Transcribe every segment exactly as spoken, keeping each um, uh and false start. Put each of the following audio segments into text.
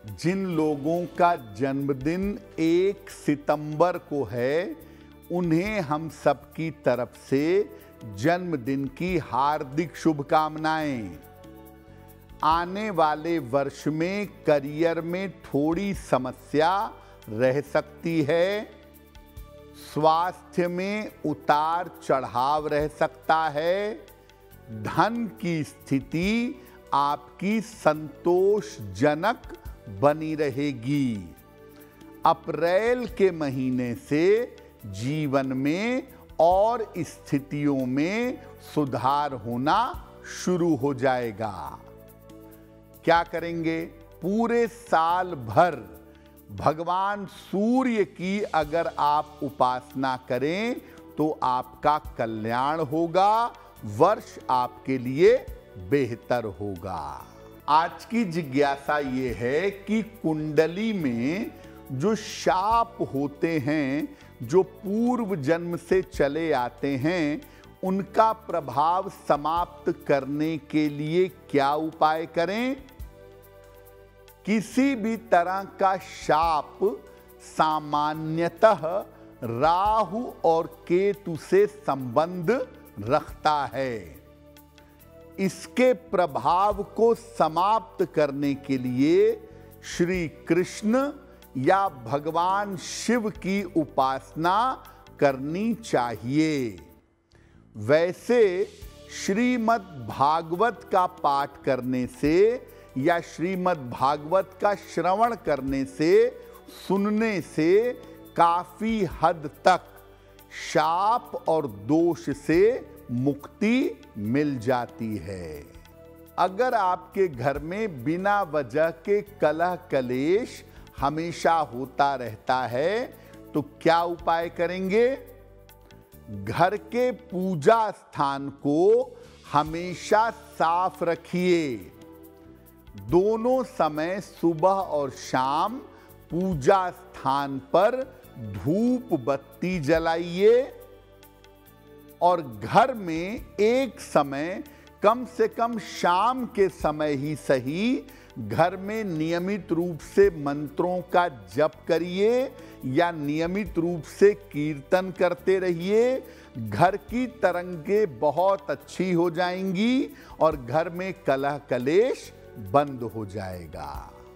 जिन लोगों का जन्मदिन एक सितंबर को है, उन्हें हम सबकी तरफ से जन्मदिन की हार्दिक शुभकामनाएं। आने वाले वर्ष में करियर में थोड़ी समस्या रह सकती है। स्वास्थ्य में उतार चढ़ाव रह सकता है। धन की स्थिति आपकी संतोषजनक बनी रहेगी। अप्रैल के महीने से जीवन में और स्थितियों में सुधार होना शुरू हो जाएगा। क्या करेंगे? पूरे साल भर भगवान सूर्य की अगर आप उपासना करें तो आपका कल्याण होगा, वर्ष आपके लिए बेहतर होगा। आज की जिज्ञासा ये है कि कुंडली में जो शाप होते हैं, जो पूर्व जन्म से चले आते हैं, उनका प्रभाव समाप्त करने के लिए क्या उपाय करें? किसी भी तरह का शाप सामान्यतः राहु और केतु से संबंध रखता है। इसके प्रभाव को समाप्त करने के लिए श्री कृष्ण या भगवान शिव की उपासना करनी चाहिए। वैसे श्रीमद् भागवत का पाठ करने से या श्रीमद् भागवत का श्रवण करने से, सुनने से काफी हद तक शाप और दोष से मुक्ति मिल जाती है। अगर आपके घर में बिना वजह के कलह कलेश हमेशा होता रहता है तो क्या उपाय करेंगे? घर के पूजा स्थान को हमेशा साफ रखिए। दोनों समय सुबह और शाम पूजा स्थान पर धूप बत्ती जलाइए और घर में एक समय, कम से कम शाम के समय ही सही, घर में नियमित रूप से मंत्रों का जप करिए या नियमित रूप से कीर्तन करते रहिए। घर की तरंगें बहुत अच्छी हो जाएंगी और घर में कलह कलेश बंद हो जाएगा।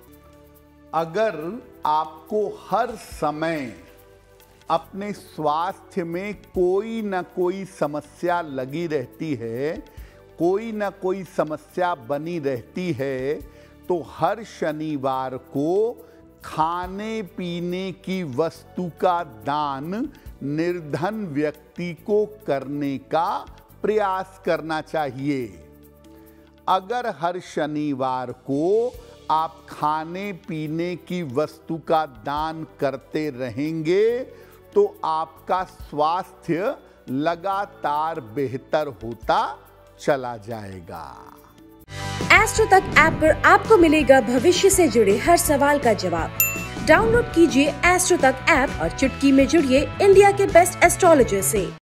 अगर आपको हर समय अपने स्वास्थ्य में कोई न कोई समस्या लगी रहती है, कोई न कोई समस्या बनी रहती है, तो हर शनिवार को खाने पीने की वस्तु का दान निर्धन व्यक्ति को करने का प्रयास करना चाहिए। अगर हर शनिवार को आप खाने पीने की वस्तु का दान करते रहेंगे तो आपका स्वास्थ्य लगातार बेहतर होता चला जाएगा। एस्ट्रो तक ऐप पर आपको मिलेगा भविष्य से जुड़े हर सवाल का जवाब। डाउनलोड कीजिए एस्ट्रो तक ऐप और चुटकी में जुड़िए इंडिया के बेस्ट एस्ट्रोलॉजर से।